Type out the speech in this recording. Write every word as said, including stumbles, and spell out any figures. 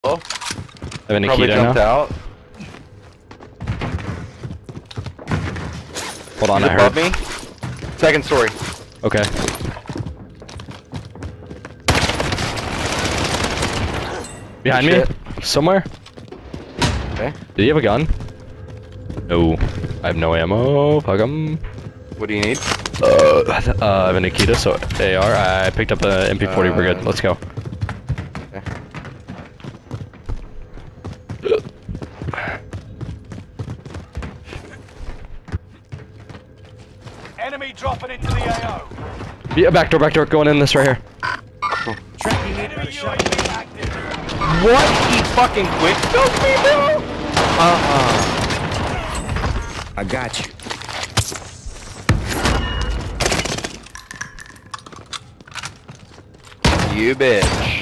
Oh, have any probably key jumped now? out. Hold on, He's I above heard. me. Second story. Okay. Behind Good me? Somewhere? Okay. Did he have a gun? No. I have no ammo. Fuck him. What do you need? Uh, uh, I have a Nikita, so A R. I picked up the M P forty. Uh, We're good. Let's go. Okay. Enemy dropping into the A O. Yeah, back door, back door. Going in this right here. Tracking in. Enemy U A V active. What? He fucking quick scoped me, bro? Uh-uh. I got you. You bitch.